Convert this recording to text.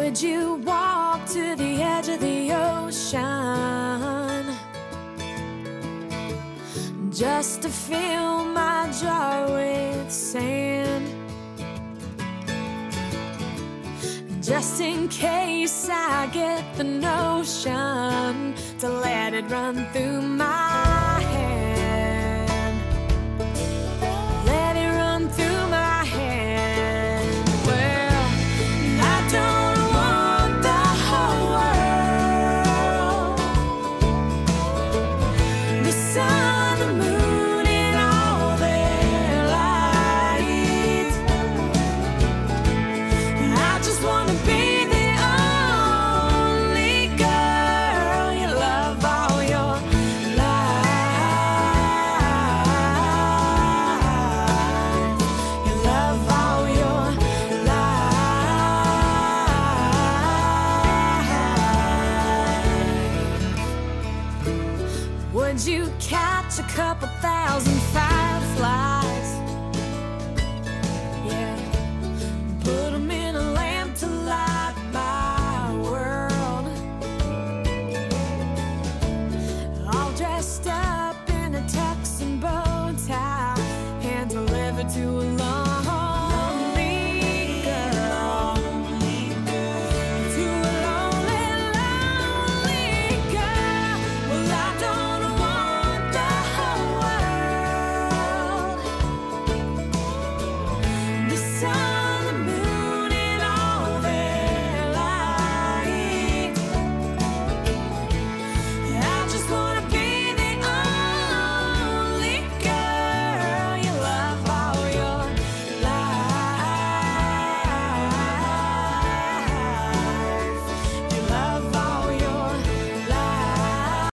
Would you walk to the edge of the ocean just to fill my jar with sand? Just in case I get the notion to let it run through my hand. Let it run through my hand. Well, I don't want the whole world, the sun, the moon, and all their light. I just wanna be the only girl you love all your life. You love all your life. Would you catch a couple thousand